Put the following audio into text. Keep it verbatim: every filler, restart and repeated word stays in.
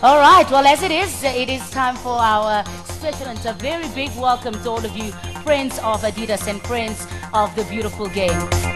All right, well, as it is, it is time for our special and a very big welcome to all of you, friends of Adidas and friends of the beautiful game.